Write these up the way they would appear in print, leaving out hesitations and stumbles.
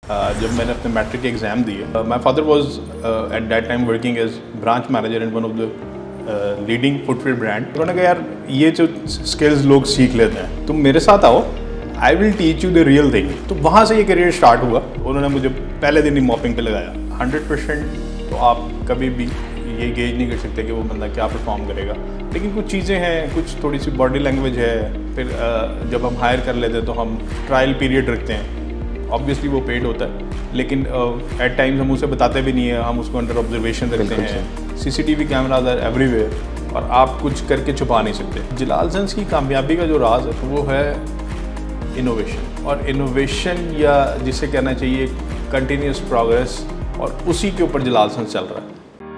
जब मैंने अपने मैट्रिक के एग्ज़ाम दिए, my father was at that time working as branch manager in one of the leading footwear brand. उन्होंने कहा यार ये जो स्किल्स लोग सीख लेते हैं तुम मेरे साथ आओ, I will teach you the real thing. तो वहाँ से ये करियर स्टार्ट हुआ। उन्होंने मुझे पहले दिन ही मॉपिंग पे लगाया। 100% तो आप कभी भी ये गेज नहीं कर सकते कि वो बंदा क्या परफॉर्म करेगा, लेकिन कुछ चीज़ें हैं, कुछ थोड़ी सी बॉडी लैंग्वेज है। फिर जब हम हायर कर लेते हैं तो हम ट्रायल पीरियड रखते हैं। ऑब्वियसली वो पेड होता है, लेकिन एट टाइम्स हम उसे बताते भी नहीं है, हम उसको अंडर ऑब्जर्वेशन रखते हैं। सीसीटीवी कैमराज आर एवरीवेयर और आप कुछ करके छुपा नहीं सकते। जलाल सन्स की कामयाबी का जो राज है वो है इनोवेशन, और इनोवेशन या जिसे कहना चाहिए कंटिन्यूस प्रोग्रेस, और उसी के ऊपर जलाल सन्स चल रहा है।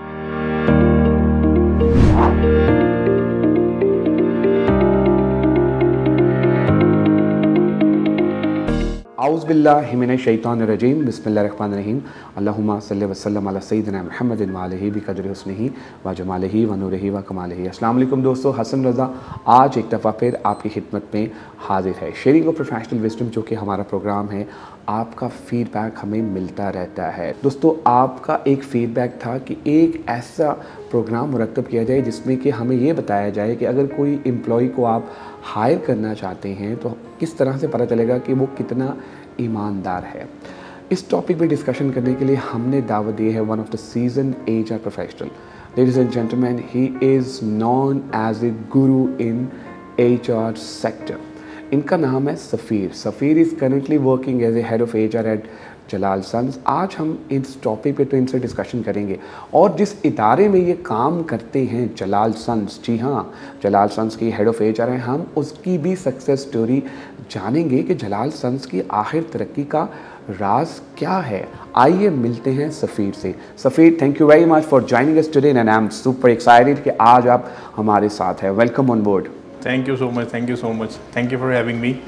औज़ुबिल्लाहि मिनश्शैतानिर्रजीम बिस्मिल्लाहिर्रहमानिर्रहीम अल्लाहुम्मा सल्लि व सल्लिम अला सय्यिदिना मुहम्मदिन व आलिहि बिक़द्रि हुस्निहि व जमालिहि व नूरिहि व कमालिहि। अस्सलाम वालेकुम दोस्तों, हसन रज़ा आज एक दफ़ा फिर आपकी खिदमत में हाजिर है। शेयरिंग ऑफ प्रोफेशनल विजडम जो कि हमारा प्रोग्राम है, आपका फ़ीडबैक हमें मिलता रहता है। दोस्तों, आपका एक फ़ीडबैक था कि एक ऐसा प्रोग्राम मुरतब किया जाए जिसमें कि हमें ये बताया जाए कि अगर कोई एम्प्लॉय को आप हायर करना चाहते हैं तो किस तरह से पता चलेगा कि वो कितना ईमानदार है। इस टॉपिक पे डिस्कशन करने के लिए हमने दावत दी है one of the season HR professional. Ladies and gentleman, he is known as a guru in HR sector. इनका नाम है Safeer. Safeer is currently working as a head of HR at Jalal sons. आज हम इस टॉपिक पे तो इनसे डिस्कशन करेंगे, और जिस इदारे में ये काम करते हैं जलाल सन्स, जी हाँ, जलाल सन्स की हेड ऑफ HR हैं, हम उसकी भी सक्सेस स्टोरी जानेंगे कि जलाल सन्स की आखिर तरक्की का राज क्या है। आइए मिलते हैं सफ़ीर से। Safeer, thank you very much for joining us today and I am super excited कि आज आप हमारे साथ हैं। Welcome on board. Thank you so much, thank you so much, thank you for having me.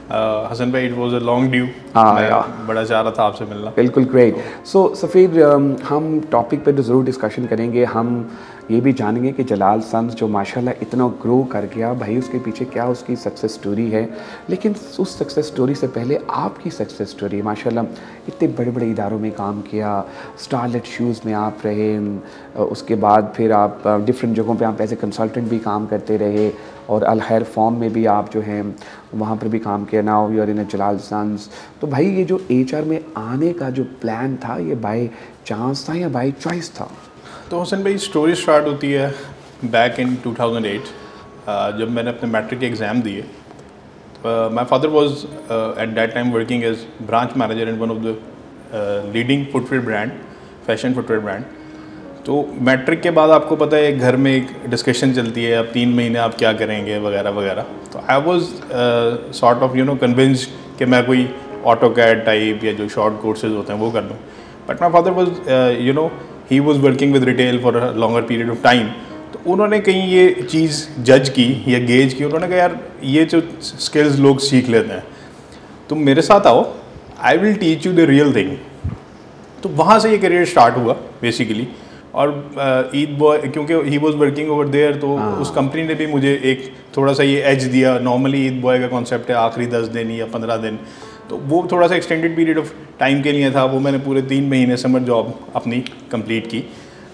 Hasan भाई, it was a long due. मैं बड़ा चाह रहा था आपसे मिलना। बिल्कुल, ग्रेट। सो सफ़ीर, हम टॉपिक पे तो ज़रूर डिस्कशन करेंगे। हम ये भी जानेंगे कि जलाल सन्स जो माशाल्लाह इतना ग्रो कर गया, भाई उसके पीछे क्या उसकी सक्सेस स्टोरी है। लेकिन उस सक्सेस स्टोरी से पहले आपकी सक्सेस स्टोरी, माशाल्लाह इतने बड़े बड़े इदारों में काम किया, स्टारलेट शूज़ में आप रहे, उसके बाद फिर आप डिफरेंट जगहों पे आप एज ए कंसल्टेंट भी काम करते रहे, और अल खैर फॉर्म में भी आप जो हैं वहाँ पर भी काम किया। Now you are in a Jalal sons. तो भाई ये जो HR में आने का जो प्लान था, ये बाय चांस था या बाय चॉइस था? तो हसन भाई, स्टोरी स्टार्ट होती है बैक इन 2008 जब मैंने अपने मैट्रिक के एग्ज़ाम दिए। My father was at that time working as branch manager in one of the leading footwear brand, fashion footwear brand. तो मैट्रिक के बाद आपको पता है घर में एक डिस्कशन चलती है, अब 3 महीने आप क्या करेंगे वगैरह वगैरह। तो I was sort of convinced कि मैं कोई ऑटोकैड टाइप या जो शॉर्ट कोर्सेज होते हैं वो कर लूँ। But my father was he was working with retail for a longer period of time. तो उन्होंने कहीं ये चीज़ जज की या गेज की। उन्होंने कहा यार ये जो स्किल्स लोग सीख लेते हैं तुम मेरे साथ आओ, I will teach you the real thing. तो वहाँ से ये करियर स्टार्ट हुआ बेसिकली। और ईद बॉय, क्योंकि he was working over there, तो उस कंपनी ने भी मुझे एक थोड़ा सा ये एज दिया। नॉर्मली ईद बॉय का कॉन्सेप्ट है आखिरी 10 दिन या 15 दिन, तो वो थोड़ा सा एक्सटेंडेड पीरियड ऑफ टाइम के लिए था। वो मैंने पूरे 3 महीने समर जॉब अपनी कंप्लीट की।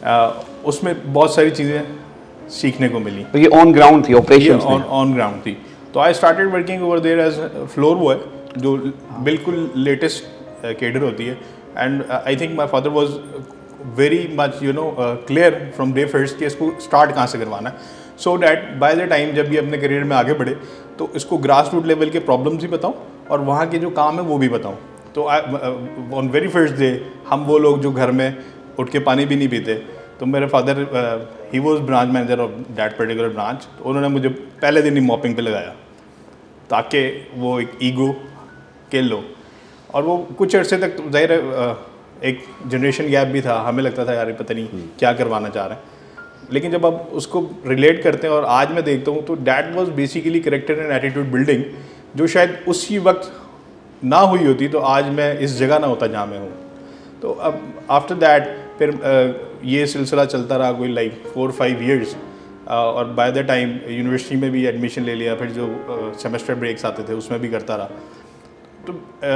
उसमें बहुत सारी चीज़ें सीखने को मिली। तो ये ऑन ग्राउंड थी, ऑपरेशन ऑन ग्राउंड थी। तो I started working over there as floor boy, जो बिल्कुल लेटेस्ट कैडर होती है। And I think my father was very much clear from day first कि इसको स्टार्ट कहाँ से करवाना है, so that by the time जब ये अपने करियर में आगे बढ़े तो इसको ग्रास रूट लेवल के प्रॉब्लम्स भी बताऊँ और वहाँ के जो काम है वो भी बताऊँ। तो ऑन वेरी फर्स्ट डे हम वो लोग जो घर में उठ के पानी भी नहीं पीते, तो मेरे father he was branch manager of that particular branch. तो उन्होंने मुझे पहले दिन ही मॉपिंग पे लगाया ताकि वो एक ईगो किल लो। और वो कुछ अर्से तक जाहिर है एक जनरेशन गैप भी था, हमें लगता था यार पता नहीं क्या करवाना चाह रहे हैं। लेकिन जब आप उसको रिलेट करते हैं और आज मैं देखता हूँ तो that was basically character and attitude building, जो शायद उसी वक्त ना हुई होती तो आज मैं इस जगह ना होता जहाँ मैं हूँ। तो अब आफ्टर दैट फिर ये सिलसिला चलता रहा कोई लाइक 4-5 ईयर्स, और बाय द टाइम यूनिवर्सिटी में भी एडमिशन ले लिया। फिर जो सेमेस्टर ब्रेक्स आते थे उसमें भी करता रहा। तो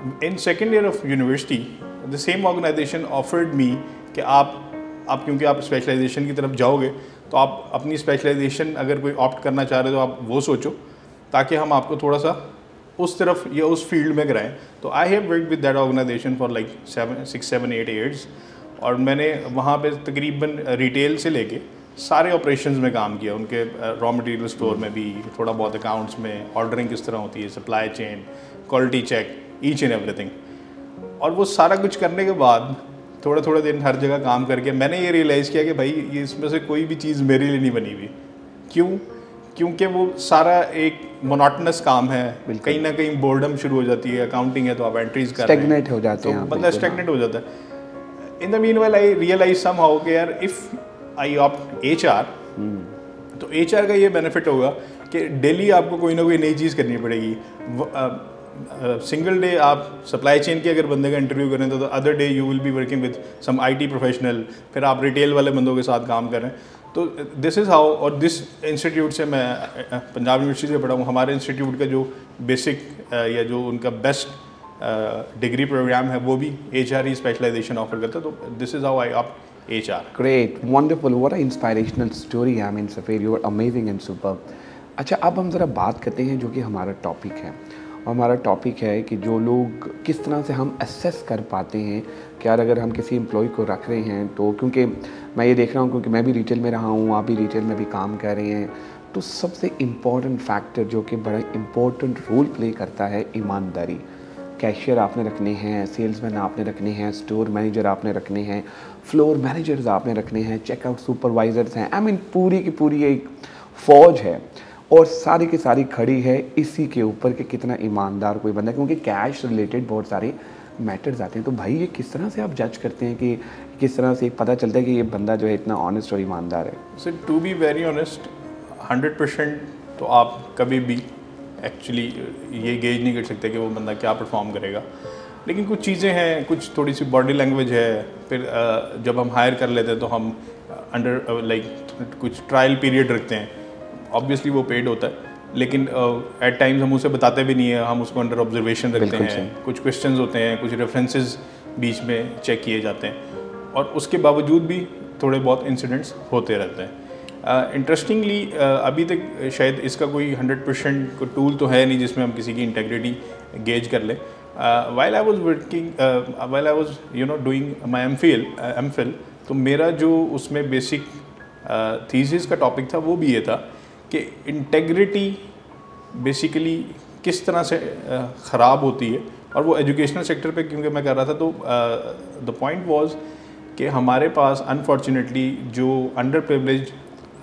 in second year of university the same organisation offered me कि आप क्योंकि आप स्पेशलाइजेशन की तरफ जाओगे तो आप अपनी स्पेशलाइजेशन अगर कोई ऑप्ट करना चाह रहे हो तो आप वो सोचो, ताकि हम आपको थोड़ा सा उस तरफ या उस फील्ड में कराएं। तो I have work with that organisation for like 6-7-8 years, और मैंने वहाँ पे तकरीबन रिटेल से लेके सारे ऑपरेशंस में काम किया, उनके रॉ मटेरियल स्टोर में भी, थोड़ा बहुत अकाउंट्स में, ऑर्डरिंग किस तरह होती है, supply chain, quality check, each and everything. और वो सारा कुछ करने के बाद थोड़ा थोड़ा दिन हर जगह काम करके मैंने ये रियलाइज़ किया कि भाई ये इसमें से कोई भी चीज़ मेरे लिए नहीं बनी हुई। क्यों? क्योंकि वो सारा एक मोनोटनस काम है, कहीं ना कहीं बोर्डम शुरू हो जाती है। अकाउंटिंग है तो आप एंट्रीज कर रहे हैं, स्टैग्नेट हो जाते हैं, तो बंदा स्टैग्नेट हो जाता है। In the meanwhile I realise somehow कि यार इफ़ आई ऑप्ट HR, तो HR का ये बेनिफिट होगा कि डेली आपको कोई ना कोई नई चीज़ करनी पड़ेगी। सिंगल डे आप सप्लाई चेन की अगर बंदे का इंटरव्यू करें तो other day you will be working with some IT professional, फिर आप रिटेल वाले बंदों के साथ काम कर रहे हैं। तो दिस इज़ हाउ, और दिस इंस्टीट्यूट से मैं पंजाब यूनिवर्सिटी से पढ़ा हूँ। हमारे इंस्टीट्यूट का जो बेसिक या जो उनका बेस्ट डिग्री प्रोग्राम है वो भी HR स्पेशलाइजेशन ऑफर करता है। तो this is how I opt HR. Great, wonderful, what an inspirational story. I mean, Safir, you are amazing and superb. अच्छा, अब हम ज़रा बात करते हैं जो कि हमारा टॉपिक है। हमारा टॉपिक है कि जो लोग किस तरह से हम असेस कर पाते हैं कि यार अगर हम किसी एम्प्लॉय को रख रहे हैं तो, क्योंकि मैं ये देख रहा हूँ, क्योंकि मैं भी रिटेल में रहा हूँ, आप भी रिटेल में भी काम कर रहे हैं, तो सबसे इम्पॉर्टेंट फैक्टर जो कि बड़ा इम्पोर्टेंट रोल प्ले करता है ईमानदारी। कैशियर आपने रखने हैं, सेल्समैन आपने रखने हैं, स्टोर मैनेजर आपने रखने हैं, फ्लोर मैनेजर्स आपने रखने हैं, चेकआउट सुपरवाइजर्स हैं। आई मीन पूरी की पूरी एक फ़ौज है और सारी की सारी खड़ी है इसी के ऊपर कि कितना ईमानदार कोई बंदा है, क्योंकि कैश रिलेटेड बहुत सारे मैटर्स आते हैं। तो भाई ये किस तरह से आप जज करते हैं कि किस तरह से पता चलता है कि ये बंदा जो है इतना ऑनेस्ट और ईमानदार है? So to be very honest 100% तो आप कभी भी एक्चुअली ये गेज नहीं कर सकते कि वो बंदा क्या परफॉर्म करेगा। लेकिन कुछ चीज़ें हैं, कुछ थोड़ी सी बॉडी लैंग्वेज है, फिर जब हम हायर कर लेते हैं तो हम अंडर लाइक कुछ ट्रायल पीरियड रखते हैं। ऑब्वियसली वो पेड होता है, लेकिन एट टाइम्स हम उसे बताते भी नहीं है, हम उसको अंडर ऑब्जर्वेशन रखते हैं। कुछ क्वेश्चंस होते हैं, कुछ रेफरेंसेस बीच में चेक किए जाते हैं, और उसके बावजूद भी थोड़े बहुत इंसिडेंट्स होते रहते हैं। इंटरेस्टिंगली अभी तक शायद इसका कोई 100% को टूल तो है नहीं जिसमें हम किसी की इंटेग्रिटी गेज कर लें। while I was working while I was doing my MPhil, तो मेरा जो उसमें बेसिक थीसिस का टॉपिक था वो भी ये था कि इंटेग्रिटी बेसिकली किस तरह से ख़राब होती है, और वो एजुकेशनल सेक्टर पे क्योंकि मैं कर रहा था। तो द पॉइंट वाज कि हमारे पास अनफॉर्चुनेटली जो अंडर प्रिविलेज्ड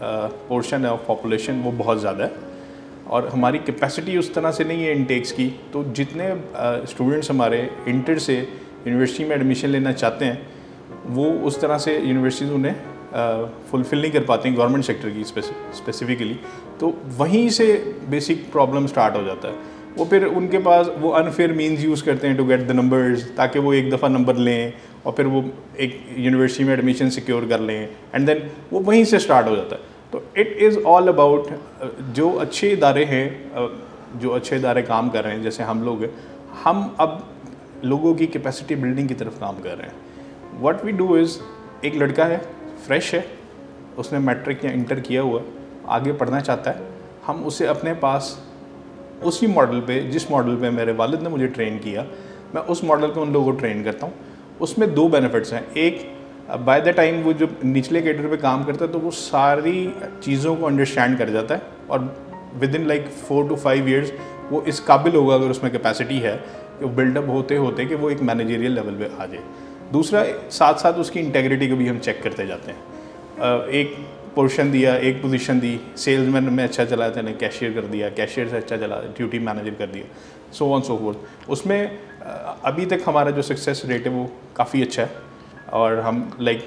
पोर्शन है ऑफ पॉपुलेशन वो बहुत ज़्यादा है, और हमारी कैपेसिटी उस तरह से नहीं है इनटेक्स की। तो जितने स्टूडेंट्स हमारे इंटर से यूनिवर्सिटी में एडमिशन लेना चाहते हैं वो उस तरह से यूनिवर्सिटीज़ उन्हें फुलफ़िल नहीं कर पाती हैं, गवर्नमेंट सेक्टर की स्पेसिफिकली। तो वहीं से बेसिक प्रॉब्लम स्टार्ट हो जाता है। वो फिर उनके पास वो अनफेयर मीन्स यूज़ करते हैं टू गेट द नंबर्स, ताकि वो एक दफ़ा नंबर लें और फिर वो एक यूनिवर्सिटी में एडमिशन सिक्योर कर लें, एंड देन वो वहीं से स्टार्ट हो जाता है। तो इट इज़ ऑल अबाउट जो अच्छे इदारे हैं, जो अच्छे इदारे काम कर रहे हैं, जैसे हम लोग हैं, हम अब लोगों की कैपेसिटी बिल्डिंग की तरफ काम कर रहे हैं। व्हाट वी डू इज़, एक लड़का है, फ्रेश है, उसने मैट्रिक या इंटर किया हुआ, आगे पढ़ना चाहता है, हम उसे अपने पास उसी मॉडल पे, जिस मॉडल पे मेरे वालिद ने मुझे ट्रेन किया, मैं उस मॉडल पे उन लोगों को ट्रेन करता हूँ। उसमें दो बेनिफिट्स हैं। एक, बाय द टाइम वो जब निचले कैडर पे काम करता है तो वो सारी चीज़ों को अंडरस्टैंड कर जाता है, और within like 4 to 5 years वो इस काबिल होगा, अगर उसमें कैपेसिटी है, कि वो बिल्डअप होते होते कि वो एक मैनेजरियल लेवल पे आ जाए। दूसरा, साथ साथ उसकी इंटेग्रिटी को भी हम चेक करते जाते हैं। एक पोर्शन दिया, एक पोजीशन दी, सेल्समैन में अच्छा चला था, कैशियर कर दिया, कैशियर से अच्छा चला, ड्यूटी मैनेजर कर दिया, सो ऑन सो फोर्थ। उसमें अभी तक हमारा जो सक्सेस रेट है वो काफ़ी अच्छा है, और हम लाइक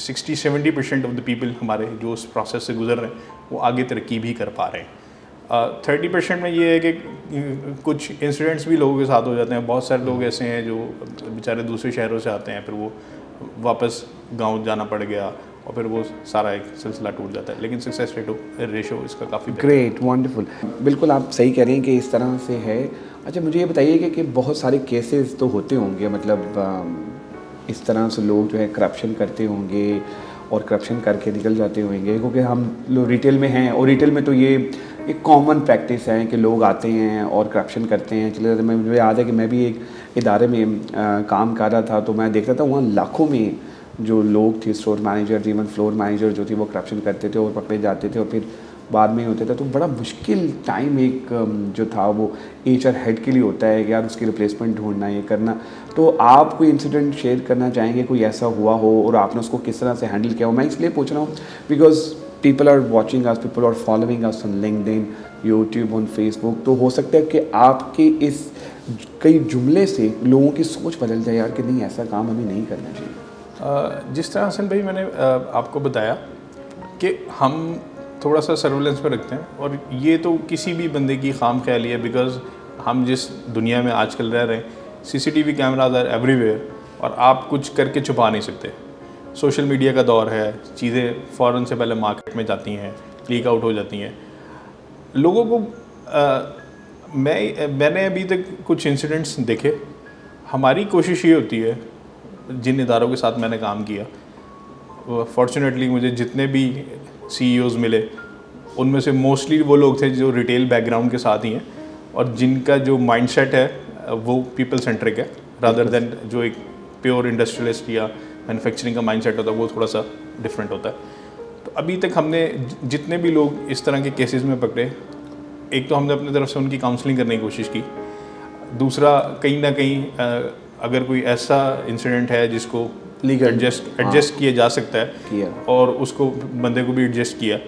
60-70% ऑफ द पीपल हमारे जो उस प्रोसेस से गुजर रहे हैं वो आगे तरक्की भी कर पा रहे हैं। 30% में ये है कि कुछ इंसिडेंट्स भी लोगों के साथ हो जाते हैं। बहुत सारे लोग ऐसे हैं जो बेचारे दूसरे शहरों से आते हैं, फिर वो वापस गांव जाना पड़ गया, और फिर वो सारा एक सिलसिला टूट जाता है। लेकिन सक्सेस रेशो इसका काफ़ी ग्रेट, वंडरफुल। बिल्कुल आप सही कह रहे हैं कि इस तरह से है। अच्छा, मुझे ये बताइए कि बहुत सारे केसेस तो होते होंगे, मतलब इस तरह से लोग जो है करप्शन करते होंगे और करप्शन करके निकल जाते होंगे, क्योंकि हम लोग रिटेल में हैं और रिटेल में तो ये एक कॉमन प्रैक्टिस है कि लोग आते हैं और करप्शन करते हैं, चले जाते हैं। मुझे याद है कि मैं भी एक इदारे में काम कर रहा था, तो मैं देखता था वहाँ लाखों में जो लोग थे, store manager, even floor manager जो थे, वो करप्शन करते थे और पकड़े जाते थे और फिर बाद में होता था। तो बड़ा मुश्किल टाइम एक जो था वो HR हेड के लिए होता है कि यार उसकी रिप्लेसमेंट ढूंढना, ये करना। तो आप कोई इंसिडेंट शेयर करना चाहेंगे, कोई ऐसा हुआ हो और आपने उसको किस तरह से हैंडल किया हो? मैं इसलिए पूछ रहा हूँ because people are watching us, people are following us on LinkedIn, YouTube, on Facebook. तो हो सकता है कि आपके इस कई जुमले से लोगों की सोच बदल जाए यार कि नहीं, ऐसा काम हमें नहीं करना चाहिए। जिस तरह हसन भाई मैंने आपको बताया कि हम थोड़ा सा सर्विलेंस पे रखते हैं, और ये तो किसी भी बंदे की खाम ख्याली है, बिकॉज हम जिस दुनिया में आजकल रह रहे हैं, CCTV कैमराज आर एवरीवेयर, और आप कुछ करके छुपा नहीं सकते। सोशल मीडिया का दौर है, चीज़ें फ़ौरन से पहले मार्केट में जाती हैं, लीक आउट हो जाती हैं लोगों को। मैंने अभी तक कुछ इंसिडेंट्स देखे। हमारी कोशिश ये होती है, जिन इदारों के साथ मैंने काम किया, फॉर्चुनेटली मुझे जितने भी CEOs मिले, उनमें से मोस्टली वो लोग थे जो रिटेल बैकग्राउंड के साथ ही हैं, और जिनका जो माइंडसेट है वो पीपल सेंट्रिक है, रादर देन जो एक प्योर इंडस्ट्रियलिस्ट या मैन्युफैक्चरिंग का माइंडसेट होता है, वो थोड़ा सा डिफरेंट होता है। तो अभी तक हमने जितने भी लोग इस तरह के केसेस में पकड़े, एक तो हमने अपनी तरफ से उनकी काउंसलिंग करने की कोशिश की, दूसरा कहीं ना कहीं अगर कोई ऐसा इंसिडेंट है जिसको लीगल एडजस्ट किया जा सकता है और उसको बंदे को भी एडजस्ट किया।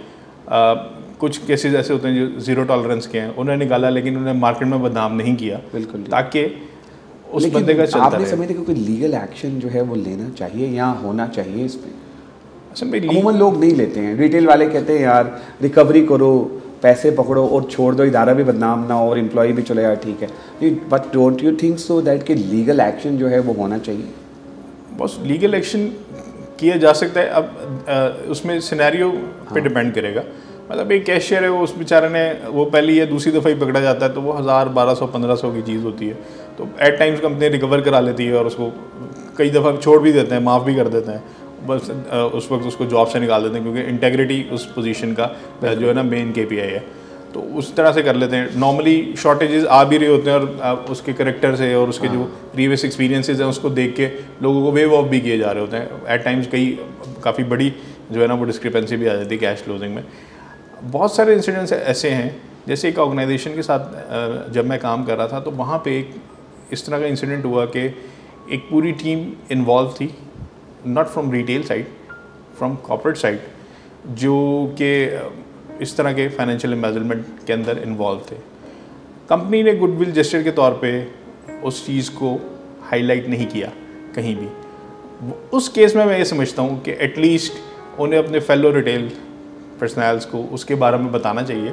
कुछ केसेस ऐसे होते हैं जो ज़ीरो टॉलरेंस के हैं, उन्हें निकाला लेकिन उन्हें मार्केट में बदनाम नहीं किया, बिल्कुल, ताकि उस बंदे का चलता रहे। आपने समझते कि कोई लीगल एक्शन जो है वो लेना चाहिए या होना चाहिए इस पर? असल में अमूमन लोग नहीं लेते हैं। रिटेल वाले कहते हैं यार रिकवरी करो, पैसे पकड़ो और छोड़ दो, इदारा भी बदनाम ना हो और एम्प्लॉय भी चले यार, ठीक है। But don't you think so that कि लीगल एक्शन जो है वो होना चाहिए? बस लीगल एक्शन किया जा सकता है। अब उसमें सिनेरियो पे डिपेंड करेगा। मतलब एक कैशियर है, वो उस बेचारे ने वो पहली या दूसरी दफ़ा ही पकड़ा जाता है, तो वो 1000, 1200, 1500 की चीज़ होती है, तो एट टाइम्स कंपनी रिकवर करा लेती है और उसको कई दफ़ा छोड़ भी देते हैं, माफ़ भी कर देते हैं। बस उस वक्त उसको जॉब से निकाल देते हैं, क्योंकि इंटेग्रिटी उस पोजीशन का जो है ना मेन KPI है, तो उस तरह से कर लेते हैं। नॉर्मली शॉर्टेजेस आ भी रहे होते हैं और उसके करेक्टर से और उसके जो प्रीवियस एक्सपीरियंसेस हैं उसको देख के लोगों को वेव ऑफ भी किए जा रहे होते हैं। एट टाइम्स काफ़ी बड़ी जो है ना वो डिस्क्रिपेंसी भी आ जाती है कैश क्लोजिंग में। बहुत सारे इंसिडेंट्स ऐसे हैं, जैसे एक ऑर्गेनाइजेशन के साथ जब मैं काम कर रहा था, तो वहाँ पे एक इस तरह का इंसिडेंट हुआ कि एक पूरी टीम इन्वॉल्व थी, not from retail side, from corporate side, जो कि इस तरह के फाइनेंशियल एम्बेजलमेंट के अंदर इन्वॉल्व थे। कंपनी ने गुडविल जेस्चर के तौर पे उस चीज़ को हाईलाइट नहीं किया कहीं भी। उस केस में मैं ये समझता हूँ कि एटलीस्ट उन्हें अपने फेलो रिटेल पर्सनल्स को उसके बारे में बताना चाहिए।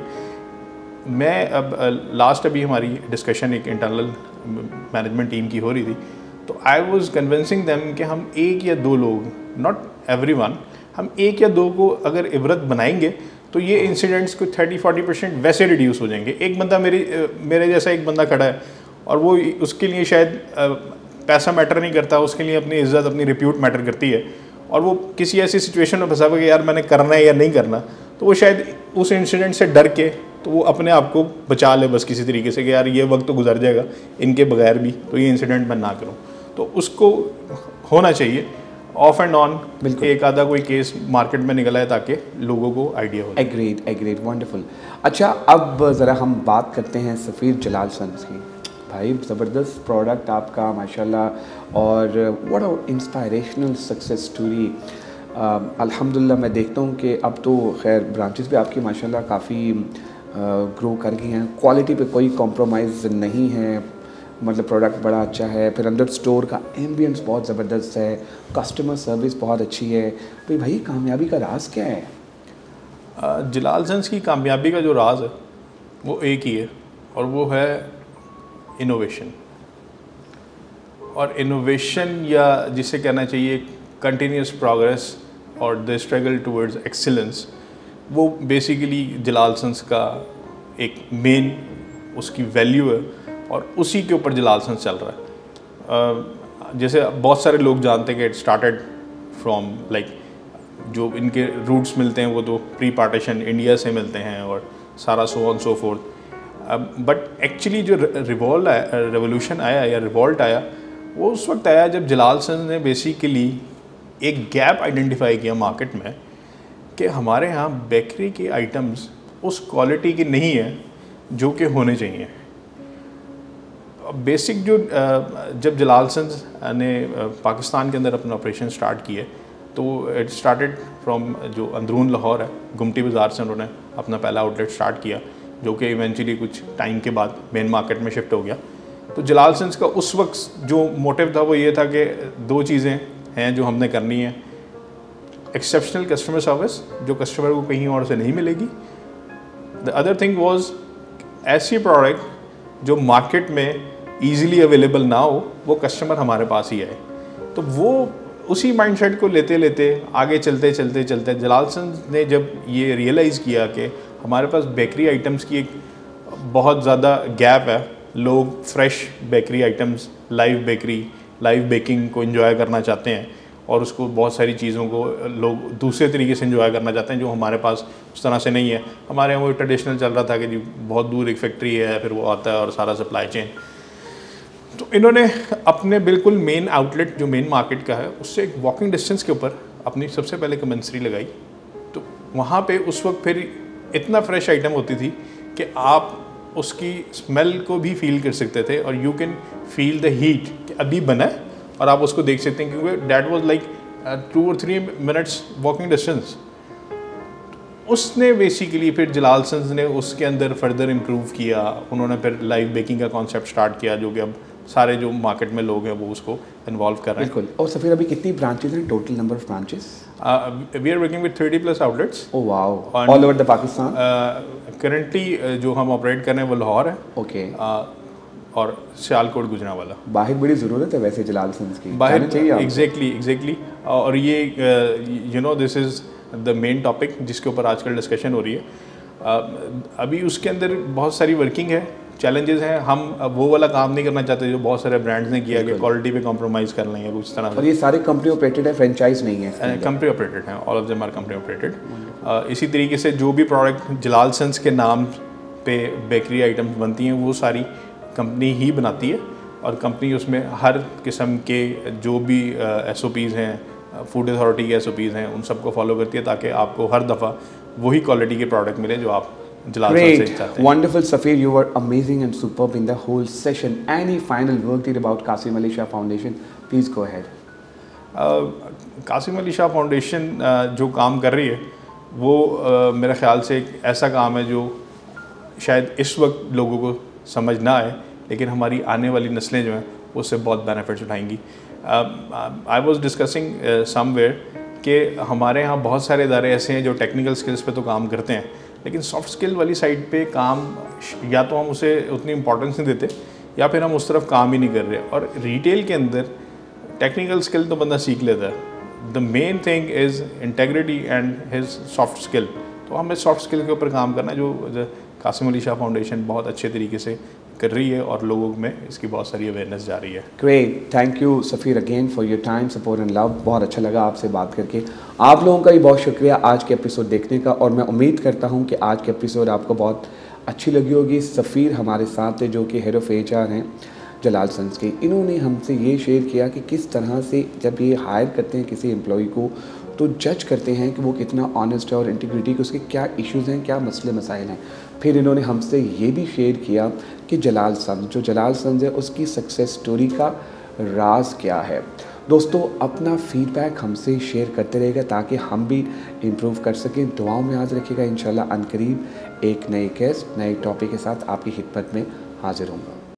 मैं अब लास्ट अभी हमारी डिस्कशन एक इंटरनल मैनेजमेंट टीम की हो रही थी, तो आई वॉज कन्विंसिंग दैम कि हम एक या दो लोग, नॉट एवरीवन, हम एक या दो को अगर इबरत बनाएंगे तो ये इंसिडेंट्स को 30-40% वैसे रिड्यूस हो जाएंगे। एक बंदा मेरे जैसा एक बंदा खड़ा है और वो उसके लिए शायद पैसा मैटर नहीं करता, उसके लिए अपनी इज्जत, अपनी रिप्यूट मैटर करती है, और वो किसी ऐसी सिचुएशन में फंसा हुआ कि यार मैंने करना है या नहीं करना, तो वो शायद उस इंसिडेंट से डर के तो वो अपने आप को बचा ले बस किसी तरीके से कि यार ये वक्त तो गुजर जाएगा इनके बगैर भी, तो ये इंसिडेंट मैं ना करूँ। तो उसको होना चाहिए ऑफ एंड ऑन, एक आधा कोई केस मार्केट में निकला है ताकि लोगों को आइडिया हो। Agreed, wonderful. अच्छा, अब ज़रा हम बात करते हैं सफ़ीर जलाल सन्स की। भाई ज़बरदस्त प्रोडक्ट आपका माशाल्लाह, और what a inspirational success story. अल्हम्दुलिल्लाह मैं देखता हूँ कि अब तो खैर ब्रांचेस भी आपकी माशाल्लाह काफ़ी ग्रो कर गई हैं, क्वालिटी पे कोई कॉम्प्रोमाइज़ नहीं है, मतलब प्रोडक्ट बड़ा अच्छा है, फिर अंदर स्टोर का एम्बियंस बहुत ज़बरदस्त है, कस्टमर सर्विस बहुत अच्छी है। तो भाई कामयाबी का राज क्या है? जलाल सन्स की कामयाबी का जो राज है वो एक ही है, और वो है इनोवेशन। और इनोवेशन, या जिसे कहना चाहिए कंटिन्यूस प्रोग्रेस और द स्ट्रगल टुवर्ड्स एक्सीलेंस, वो बेसिकली जलाल सन्स का एक मेन उसकी वैल्यू है। और उसी के ऊपर जलाल सन्स चल रहा है। जैसे बहुत सारे लोग जानते हैं कि इट स्टार्टेड फ्रॉम लाइक जो इनके रूट्स मिलते हैं वो तो प्री पार्टीशन इंडिया से मिलते हैं और सारा so on so forth. But actually जो रेवोल्यूशन आया या रिवॉल्ट आया वो उस वक्त आया जब जलाल सन्स ने बेसिकली एक गैप आइडेंटिफाई किया मार्केट में कि हमारे यहाँ बेकरी के आइटम्स उस क्वालिटी की नहीं है जो कि होने चाहिए। बेसिक जो जब जलाल सन्स ने पाकिस्तान के अंदर अपना ऑपरेशन स्टार्ट किए तो इट स्टार्टेड फ्रॉम जो अंदरून लाहौर है, गुमटी बाज़ार से उन्होंने अपना पहला आउटलेट स्टार्ट किया जो कि इवेंचुअली कुछ टाइम के बाद मेन मार्केट में शिफ्ट हो गया। तो जलाल सन्स का उस वक्त जो मोटिव था वो ये था कि दो चीज़ें हैं जो हमने करनी है, एक्सेप्शनल कस्टमर सर्विस जो कस्टमर को कहीं और से नहीं मिलेगी। द अदर थिंग वाज ऐसी प्रोडक्ट जो मार्केट में ईज़िली अवेलेबल ना हो वो कस्टमर हमारे पास ही आए। तो वो उसी माइंडसेट को लेते लेते आगे चलते चलते चलते जलाल सन्स ने जब ये रियलाइज़ किया कि हमारे पास बेकरी आइटम्स की एक बहुत ज़्यादा गैप है, लोग fresh bakery items, live baking को एंजॉय करना चाहते हैं और उसको बहुत सारी चीज़ों को लोग दूसरे तरीके से एंजॉय करना चाहते हैं जो हमारे पास उस तरह से नहीं है। हमारे यहाँ वो ट्रेडिशनल चल रहा था कि जी बहुत दूर एक फैक्ट्री है, फिर वो आता है और सारा सप्लाई चेन। तो इन्होंने अपने बिल्कुल मेन आउटलेट जो मेन मार्केट का है उससे एक वॉकिंग डिस्टेंस के ऊपर अपनी सबसे पहले कमेंसरी लगाई। तो वहाँ पे उस वक्त फिर इतना फ्रेश आइटम होती थी कि आप उसकी स्मेल को भी फील कर सकते थे और you can feel the heat कि अभी बना है और आप उसको देख सकते हैं क्योंकि डैट वाज लाइक 2 और 3 मिनट्स वॉकिंग डिस्टेंस। उसने बेसिकली फिर जलाल सन्स ने उसके अंदर फर्दर इम्प्रूव किया। उन्होंने फिर लाइव बेकिंग का कॉन्सेप्ट स्टार्ट किया जो कि अब सारे जो मार्केट में लोग हैं वो उसको इन्वॉल्व कर रहे हैं। बिल्कुल। और सफ़ीर अभी कितनी ब्रांचेज हैं, total number of branches? We are working with 30+ outlets. Oh wow, all over the Pakistan. Currently जो हम ऑपरेट कर रहे हैं वो लाहौर है। ओके। और सियालकोट गुजरांवाला। बाहर बड़ी ज़रूरत है वैसे जलाल सन्स की, बाहर चाहिए। एग्जैक्टली। और ये you know this is the main topic जिसके ऊपर आजकल डिस्कशन हो रही है। अभी उसके अंदर बहुत सारी वर्किंग है, चैलेंजेस हैं। हम वो वाला काम नहीं करना चाहते जो बहुत सारे ब्रांड्स ने किया कि क्वालिटी पे कॉम्प्रोमाइज़ कर लेंगे कुछ तरह से। और ये सारे कंपनी ऑपरेटेड है, फ्रेंचाइज नहीं है? कंपनी ऑपरेटेड हैं, all of them are company operated. इसी तरीके से जो भी प्रोडक्ट जलाल सन्स के नाम पे बेकरी आइटम्स बनती हैं वो सारी कंपनी ही बनाती है और कंपनी उसमें हर किस्म के जो भी SOPs हैं, फूड अथॉरिटी के SOPs हैं, उन सबको फॉलो करती है ताकि आपको हर दफ़ा वही क्वालिटी के प्रोडक्ट मिले जो आप जलाल सन्स से चाहते हैं। Wonderful, Safir, you were amazing and superb in the whole session. Any final word dear about Qasim Ali Shah Foundation? Please go ahead. Qasim Ali Shah foundation जो काम कर रही है वो मेरे ख़्याल से एक ऐसा काम है जो शायद इस वक्त लोगों को समझ ना आए लेकिन हमारी आने वाली नस्लें जो हैं उससे बहुत बेनिफिट्स उठाएंगी। आई वॉज डिस्कसिंग समवेयर कि हमारे यहाँ बहुत सारे इदारे ऐसे हैं जो टेक्निकल स्किल्स पे तो काम करते हैं लेकिन सॉफ्ट स्किल वाली साइड पे काम या तो हम उसे उतनी इंपॉर्टेंस नहीं देते या फिर हम उस तरफ काम ही नहीं कर रहे। और रिटेल के अंदर टेक्निकल स्किल तो बंदा सीख लेता है, the main thing is integrity and his soft skill. तो हमें सॉफ्ट स्किल के ऊपर काम करना है जो कासिम अली शाह फाउंडेशन बहुत अच्छे तरीके से कर रही है और लोगों में इसकी बहुत सारी अवेयरनेस जा रही है। Great, thank you Safeer again for your time, support and love. बहुत अच्छा लगा आपसे बात करके। आप लोगों का भी बहुत शुक्रिया आज के एपिसोड देखने का और मैं उम्मीद करता हूँ कि आज के एपिसोड आपको बहुत अच्छी लगी होगी। सफ़ीर हमारे साथ थे जो कि हेड ऑफ़ HR हैं जलाल सन्स के। इन्होंने हमसे ये शेयर किया कि किस तरह से जब ये हायर करते हैं किसी एम्प्लॉय को तो जज करते हैं कि वो कितना ऑनेस्ट है और इंटीग्रिटी के उसके क्या इश्यूज़ हैं, क्या मसले मसाइल हैं। फिर इन्होंने हमसे ये भी शेयर किया कि जलाल सन्स है उसकी सक्सेस स्टोरी का राज क्या है। दोस्तों अपना फीडबैक हमसे शेयर करते रहेगा ताकि हम भी इम्प्रूव कर सकें। दुआओं में याद रखिएगा। इंशाल्लाह अनकरीब एक नए गेस्ट नए टॉपिक के साथ आपकी खिदमत में हाजिर होंगे।